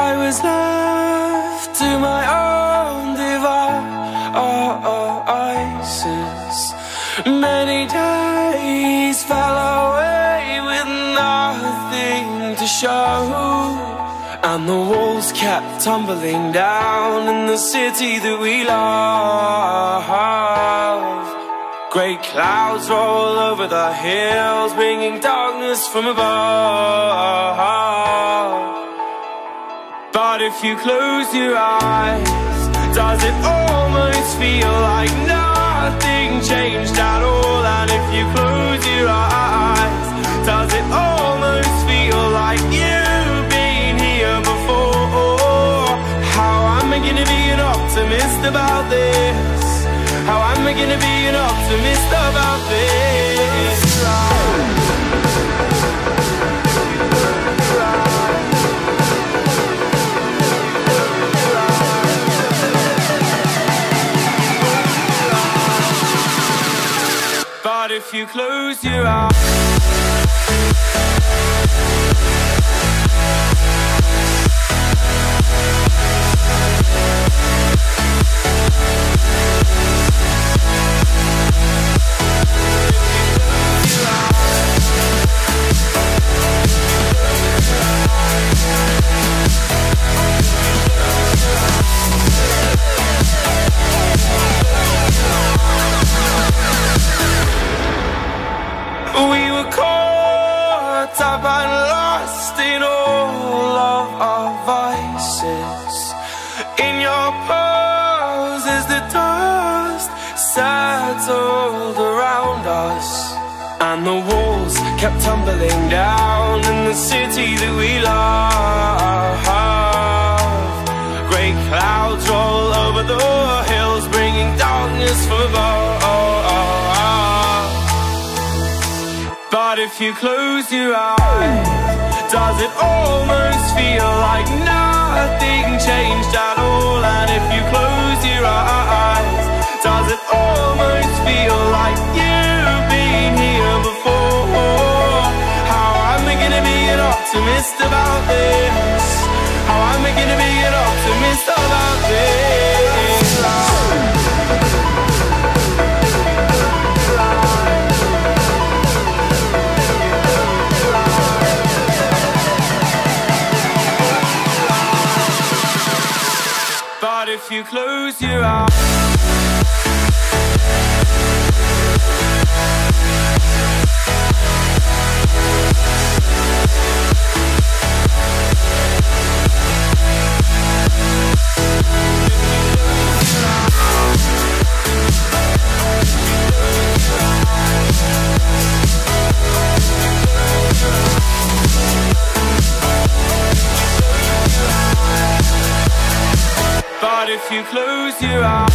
I was left to my own devices. Many days fell away with nothing to show, and the walls kept tumbling down in the city that we love. Great clouds roll over the hills, bringing darkness from above. But if you close your eyes, does it almost feel like nothing changed at all? And if you close your eyes, does it almost feel like you've been here before? How am I gonna be an optimist about this? How am I gonna be an optimist about this? But if you close your eyes, we were caught up and lost in all of our vices. In your pose as the dust settled around us, and the walls kept tumbling down in the city that we love. Great clouds roll over the hills, bringing darkness from above. But if you close your eyes, does it almost feel like nothing changed at all? And if you close your eyes, does it almost feel like you've been here before? How am I gonna be an optimist about this? How am I gonna be an optimist about this? But if you close your eyes, but if you close your eyes,